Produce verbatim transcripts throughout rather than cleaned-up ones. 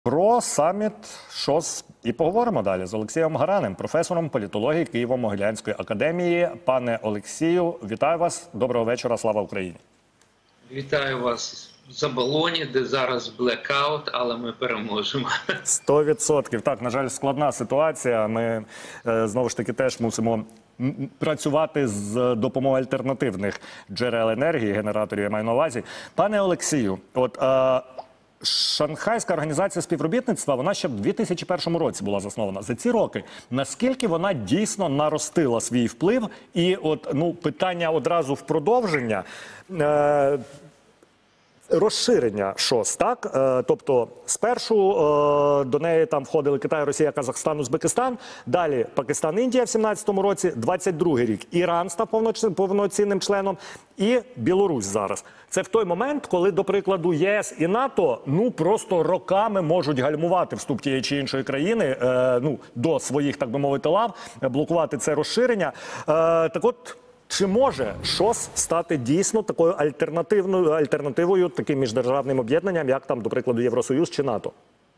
Про саміт ШОС і поговоримо далі з Олексієм Гараним, професором політології Києво-Могилянської академії. Пане Олексію, вітаю вас. Доброго вечора. Слава Україні. Вітаю вас в Заболоні, де зараз блекаут, але ми переможемо. Сто відсотків. Так, на жаль, складна ситуація. Ми, знову ж таки, теж мусимо працювати з допомогою альтернативних джерел енергії, генераторів, я маю на увазі. Пане Олексію, от... А... Шанхайська організація співробітництва, вона ще в дві тисячі першому році була заснована. За ці роки, наскільки вона дійсно наростила свій вплив? І от, ну, питання одразу в продовження. Е Розширення ШОС, так? Е, тобто, спершу е, до неї там входили Китай, Росія, Казахстан, Узбекистан, далі Пакистан, Індія в сімнадцятому році, двадцять другий рік Іран став повноцінним членом і Білорусь зараз. Це в той момент, коли, до прикладу, ЄС і НАТО, ну, просто роками можуть гальмувати вступ тієї чи іншої країни, е, ну, до своїх, так би мовити, лав, блокувати це розширення. Е, так от, чи може ШОС стати дійсно такою альтернативною альтернативою таким міждержавним об'єднанням, як там, до прикладу, Євросоюз чи НАТО?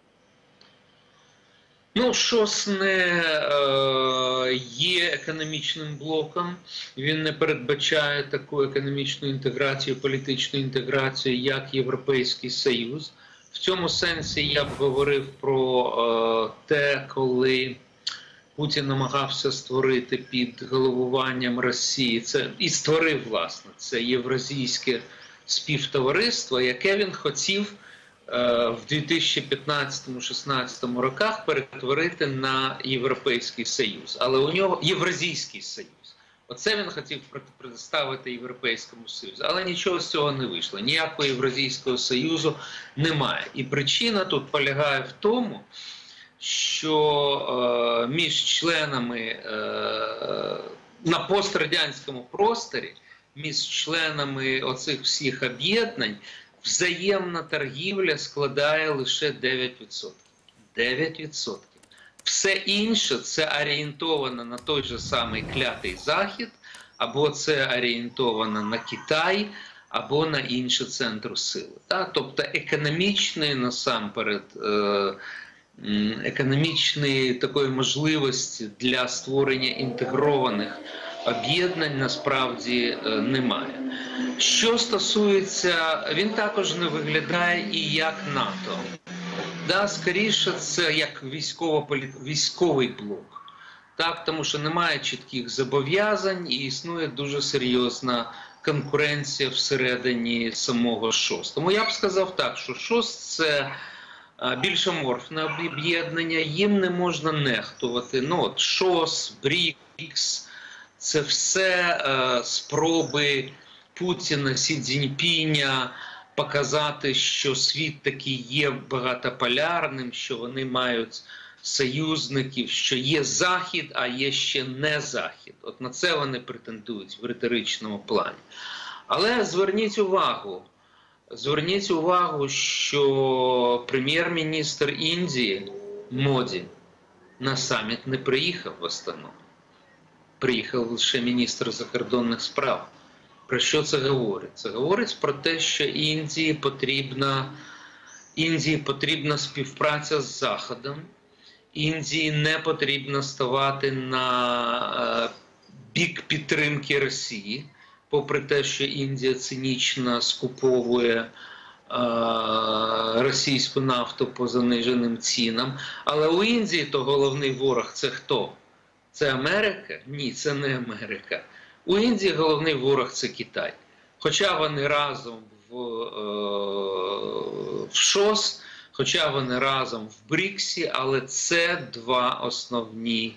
Ну, ШОС не е, є економічним блоком, він не передбачає таку економічну інтеграцію, політичну інтеграцію, як Європейський Союз. В цьому сенсі я б говорив про е, те, коли Путін намагався створити під головуванням Росії, це і створив, власне, це Євразійське співтовариство, яке він хотів е, в дві тисячі п'ятнадцятому — шістнадцятому роках перетворити на Європейський Союз. Але у нього Євразійський Союз. Оце він хотів представити Європейському Союзу. Але нічого з цього не вийшло. Ніякого Євразійського Союзу немає. І причина тут полягає в тому, що е, між членами е, на пострадянському просторі, між членами оцих всіх об'єднань, взаємна торгівля складає лише дев'ять відсотків. дев'ять відсотків. Все інше – це орієнтовано на той же самий клятий Захід, або це орієнтовано на Китай, або на інші центри сили. Так? Тобто економічний, насамперед, е, економічної такої можливості для створення інтегрованих об'єднань насправді немає. Що стосується, він також не виглядає і як НАТО. Да, скоріше, це як військовий блок. Так, тому що немає чітких зобов'язань і існує дуже серйозна конкуренція всередині самого ШОС. Тому я б сказав так, що ШОС – це більш аморфне об'єднання, їм не можна нехтувати. Ну, от ШОС, БРІКС – це все е, спроби Путіна, Сі Цзіньпіня показати, що світ таки є багатополярним, що вони мають союзників, що є Захід, а є ще не Захід. От на це вони претендують в риторичному плані. Але зверніть увагу, Зверніть увагу, що прем'єр-міністр Індії Моді на саміт не приїхав в Астану. Приїхав лише міністр закордонних справ. Про що це говорить? Це говорить про те, що Індії потрібна, Індії потрібна співпраця з Заходом. Індії не потрібно ставати на бік підтримки Росії, попри те, що Індія цинічно скуповує е, російську нафту по заниженим цінам. Але у Індії то головний ворог – це хто? Це Америка? Ні, це не Америка. У Індії головний ворог – це Китай. Хоча вони разом в, е, в ШОС, хоча вони разом в БРІКСі, але це два основні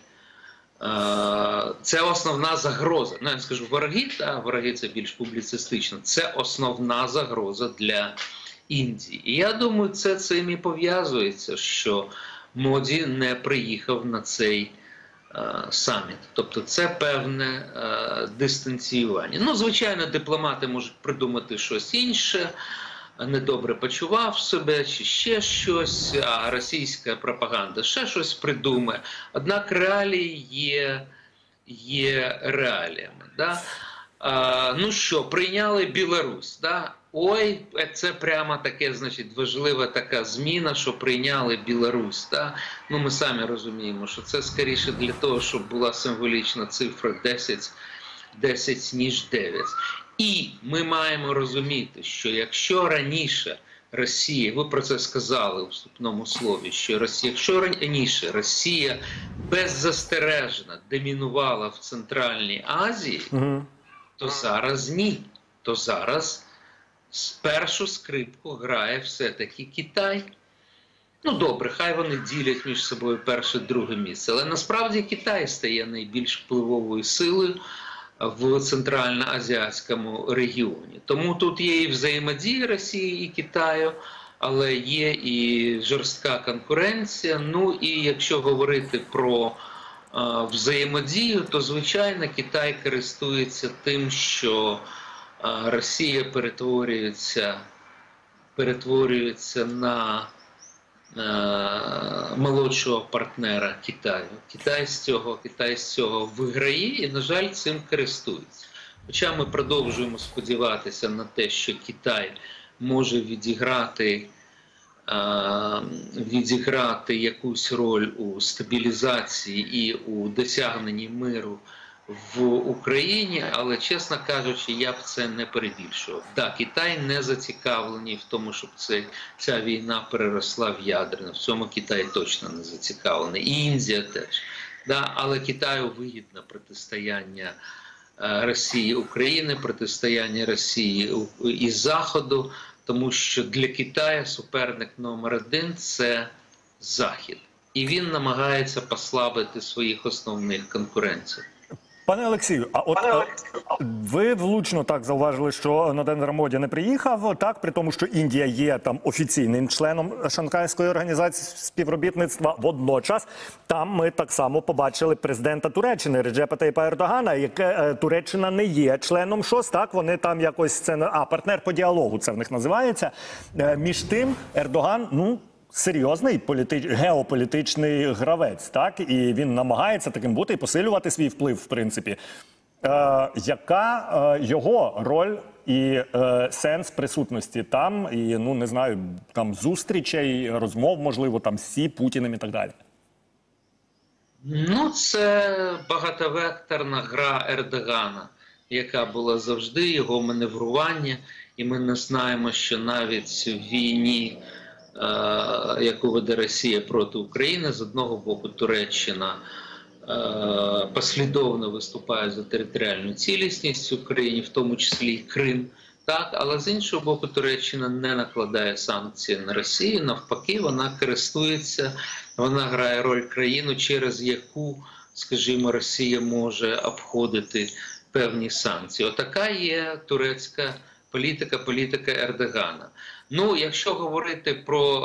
Це основна загроза. Ну, я скажу, вороги, та вороги це більш публіцистично. Це основна загроза для Індії. І я думаю, це цим і пов'язується, що Моді не приїхав на цей е, саміт. Тобто це певне е, дистанціювання. Ну, звичайно, дипломати можуть придумати щось інше, недобре почував себе, чи ще щось, а російська пропаганда ще щось придумає. Однак реалії є, є реаліями. Да? А, ну що, прийняли Білорусь. Да? ой, це прямо таке, значить, важлива така зміна, що прийняли Білорусь. Та? Ну, ми самі розуміємо, що це скоріше для того, щоб була символічна цифра десять, десять ніж дев'ять. І ми маємо розуміти, що якщо раніше Росія, ви про це сказали у вступному слові, що Росія, якщо раніше Росія беззастережно домінувала в Центральній Азії, угу. то зараз ні. То зараз першу скрипку грає все-таки Китай. Ну добре, хай вони ділять між собою перше, друге місце, але насправді Китай стає найбільш впливовою силою в центральноазіатському регіоні. Тому тут є і взаємодія Росії і Китаю, але є і жорстка конкуренція. Ну і якщо говорити про а, взаємодію, то звичайно Китай користується тим, що а, Росія перетворюється, перетворюється на молодшого партнера Китаю. Китай з цього, Китай з цього виграє і, на жаль, цим користується. Хоча ми продовжуємо сподіватися на те, що Китай може відіграти, відіграти якусь роль у стабілізації і у досягненні миру в Україні, але, чесно кажучи, я б це не перебільшував. Так, Китай не зацікавлений в тому, щоб це, ця війна переросла в ядерну. В цьому Китай точно не зацікавлений. І Індія теж. Да, але Китаю вигідно протистояння Росії України, протистояння Росії і Заходу, тому що для Китаю суперник номер один – це Захід. І він намагається послабити своїх основних конкурентів. Пане Олексію, а от а, ви влучно так зауважили, що Нарендра Моді не приїхав, так, при тому, що Індія є там офіційним членом Шанхайської організації співробітництва. Водночас там ми так само побачили президента Туреччини Реджепа Тайпа Ердогана, яке Туреччина не є членом ШОС, так, вони там якось, це, а, партнер по діалогу це в них називається. Між тим Ердоган, ну, серйозний політич... геополітичний гравець, так? І він намагається таким бути і посилювати свій вплив, в принципі. Е, яка е, його роль і е, сенс присутності там, і, ну, не знаю, там зустрічей, розмов, можливо, там з Сі, Путіним і так далі? Ну, це багатовекторна гра Ердогана, яка була завжди, його маневрування, і ми не знаємо, що навіть в війні, яку веде Росія проти України, з одного боку Туреччина послідовно виступає за територіальну цілісність України, в тому числі і Крим, так, але з іншого боку Туреччина не накладає санкції на Росію, навпаки, вона користується, вона грає роль країни, через яку, скажімо, Росія може обходити певні санкції. Отака є турецька політика, політика Ердогана. Ну, якщо говорити про...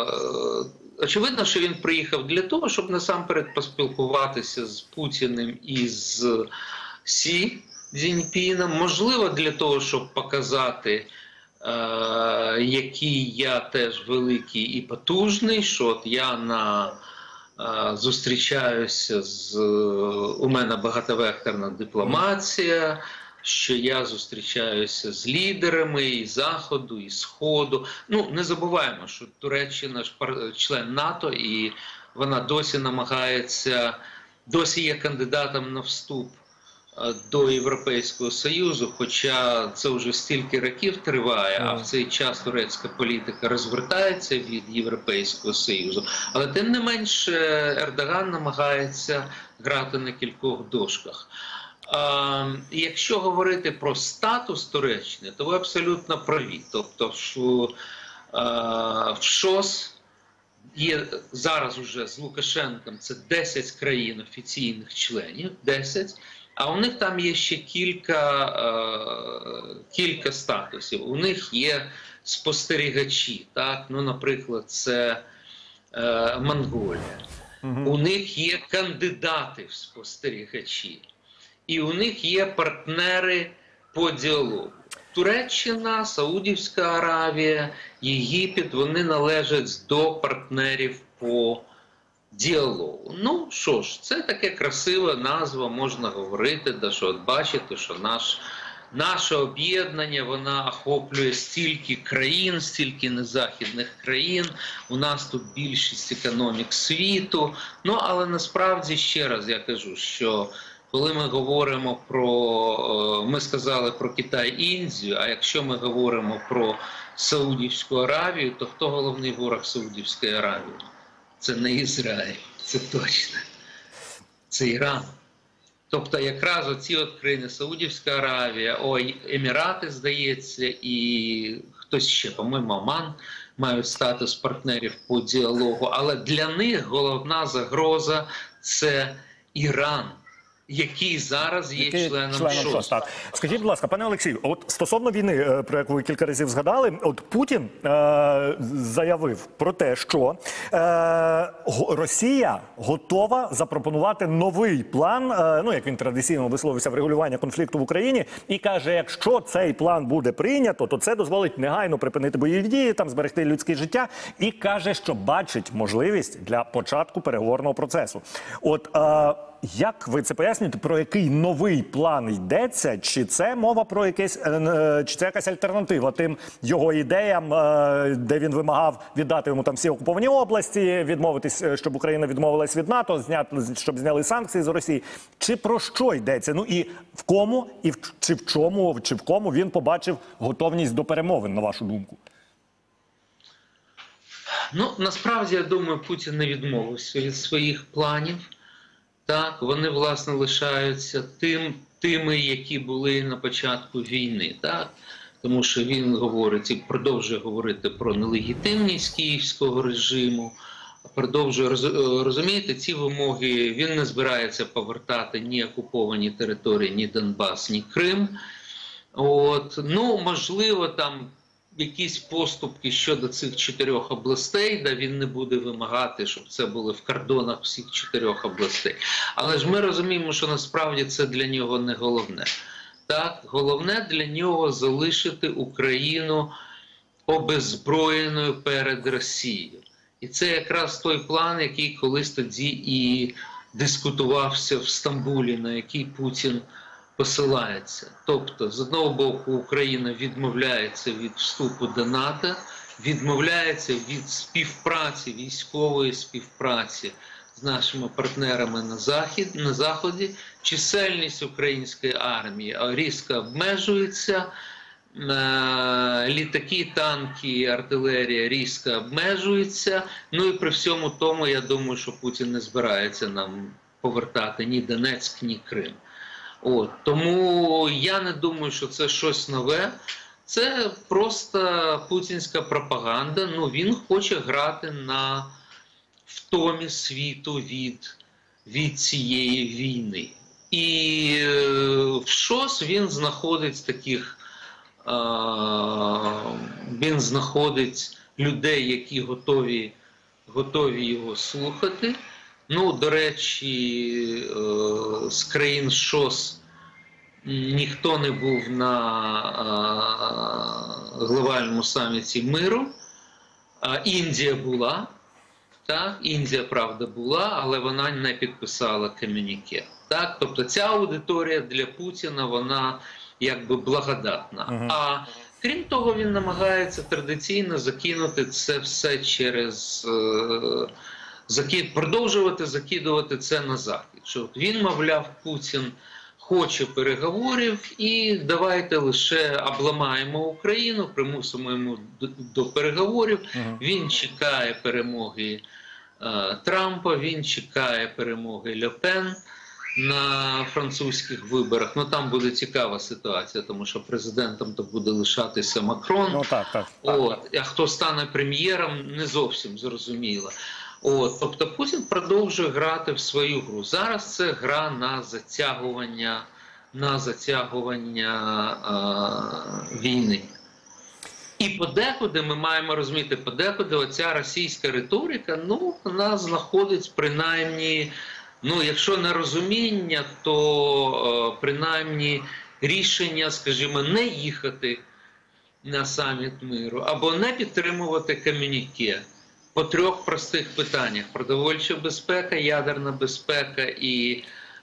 Е, очевидно, що він приїхав для того, щоб насамперед поспілкуватися з Путіним і з Сі Цзіньпіном. Можливо, для того, щоб показати, е, який я теж великий і потужний, що от я на... е, зустрічаюся з... У мене багатовекторна дипломація, що я зустрічаюся з лідерами і Заходу, і Сходу. Ну, не забуваємо, що Туреччина ж член НАТО, і вона досі намагається, досі є кандидатом на вступ до Європейського Союзу, хоча це вже стільки років триває, а в цей час турецька політика розвертається від Європейського Союзу. Але тим не менш Ердоган намагається грати на кількох дошках. А, якщо говорити про статус Туреччини, то ви абсолютно праві. Тобто, що а, в ШОС є зараз уже з Лукашенком це десять країн офіційних членів, десять, а у них там є ще кілька, а, кілька статусів. У них є спостерігачі, так? Ну, наприклад, це а, Монголія. Угу. У них є кандидати в спостерігачі. І у них є партнери по діалогу. Туреччина, Саудівська Аравія, Єгипет, вони належать до партнерів по діалогу. Ну, що ж, це таке красива назва, можна говорити, да, що от бачите, що наш наше об'єднання, вона охоплює стільки країн, стільки незахідних країн, у нас тут більшість економік світу. Ну, але насправді, ще раз я кажу, що коли ми говоримо про, ми сказали про Китай і Індію, а якщо ми говоримо про Саудівську Аравію, то хто головний ворог Саудівської Аравії? Це не Ізраїль, це точно. Це Іран. Тобто якраз оці от країни Саудівська Аравія, ой, Емірати, здається, і хтось ще, по-моєму, Оман, мають статус партнерів по діалогу. Але для них головна загроза – це Іран, який зараз є Який членом, членом шосту. ШОС, так. Скажіть, будь ласка, пане Олексію, от стосовно війни, е, про яку ви кілька разів згадали, от Путін е, заявив про те, що е, го- Росія готова запропонувати новий план, е, ну, як він традиційно висловився, врегулювання конфлікту в Україні, і каже, якщо цей план буде прийнято, то це дозволить негайно припинити бойові дії, там зберегти людське життя, і каже, що бачить можливість для початку переговорного процесу. От е, як ви це пояснюєте, про який новий план йдеться? Чи це мова про якесь, е, чи це якась альтернатива тим його ідеям, е, де він вимагав віддати йому там всі окуповані області, відмовитись, е, щоб Україна відмовилась від НАТО, зняти, щоб зняли санкції з Росії? Чи про що йдеться? Ну і в кому, і в, чи в чому, чи в кому він побачив готовність до перемовин, на вашу думку? Ну, насправді, я думаю, Путін не відмовився від своїх планів. Так, вони, власне, лишаються тим, тими, які були на початку війни. Так? Тому що він говорить і продовжує говорити про нелегітимність київського режиму, продовжує, розумієте, ці вимоги, він не збирається повертати ні окуповані території, ні Донбас, ні Крим. От, ну, можливо, там якісь поступки щодо цих чотирьох областей, де він не буде вимагати, щоб це було в кордонах всіх чотирьох областей. Але ж ми розуміємо, що насправді це для нього не головне. Так, головне для нього залишити Україну обезброєною перед Росією. І це якраз той план, який колись тоді і дискутувався в Стамбулі, на який Путін посилається. Тобто, з одного боку, Україна відмовляється від вступу до НАТО, відмовляється від співпраці, військової співпраці з нашими партнерами на, захід, на Заході. Чисельність української армії різко обмежується, літаки, танки, артилерія різко обмежуються. Ну і при всьому тому, я думаю, що Путін не збирається нам повертати ні Донецьк, ні Крим. От, тому я не думаю, що це щось нове. Це просто путінська пропаганда. Ну, він хоче грати на втомі світу від, від цієї війни. І е, в ШОС він знаходить таких, е, він знаходить людей, які готові, готові його слухати. Ну, до речі, з країн ШОС ніхто не був на глобальному саміті миру. Індія була, так, Індія, правда, була, але вона не підписала комюніке. Так, тобто ця аудиторія для Путіна, вона якби благодатна. Uh-huh. А крім того, він намагається традиційно закинути це все через... Закид, продовжувати закидувати це на Захід. Що от він, мовляв, Путін хоче переговорів і давайте лише обламаємо Україну, примусимо йому до, до переговорів. Uh-huh. Він чекає перемоги е, Трампа, він чекає перемоги Ле Пен на французьких виборах. Ну там буде цікава ситуація, тому що президентом то буде лишатися Макрон. Ну, так, так, От, так. а хто стане прем'єром, не зовсім зрозуміло. От, тобто Путін продовжує грати в свою гру. Зараз це гра на затягування, на затягування е, війни. І подекуди ми маємо розуміти, подекуди оця російська риторика, ну, вона знаходить принаймні, ну, якщо не розуміння, то е, принаймні рішення, скажімо, не їхати на саміт миру або не підтримувати комюніке. По трьох простих питаннях: продовольча безпека, ядерна безпека і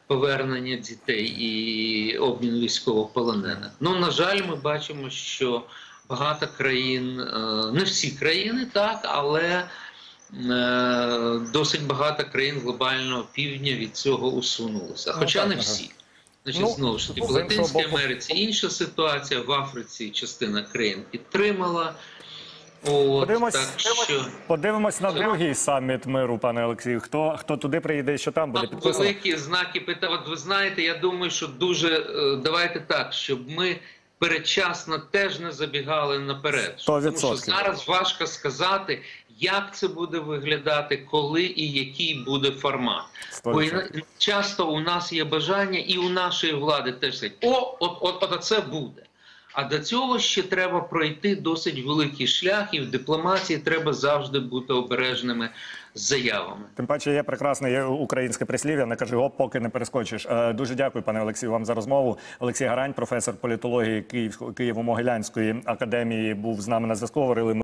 повернення дітей і обмін військовополонених. Ну, на жаль, ми бачимо, що багато країн, не всі країни, так, але досить багато країн глобального півдня від цього усунулися. Хоча ну, не так, всі. Значить, ну, знову ж таки, в з іншого Латинській боку... Америці інша ситуація, в Африці частина країн підтримала. От, Подивимось, так що... подивимось на другий саміт миру, пане Олексію. Хто, хто туди приїде і що там буде підписано? Великі знаки питання. От ви знаєте, я думаю, що дуже, давайте так, щоб ми передчасно теж не забігали наперед. сто Тому відсотків. що зараз важко сказати, як це буде виглядати, коли і який буде формат. Бо часто у нас є бажання, і у нашої влади теж сказати, о, от, от, от це буде. А до цього ще треба пройти досить великий шлях, і в дипломатії треба завжди бути обережними з заявами. Тим паче є прекрасне є українське прислів'я, не кажи гоп, поки не перескочиш. Е, дуже дякую, пане Олексію, вам за розмову. Олексій Гарань, професор політології Київ, Києво-Могилянської академії, був з нами на зв'язку. Говорили ми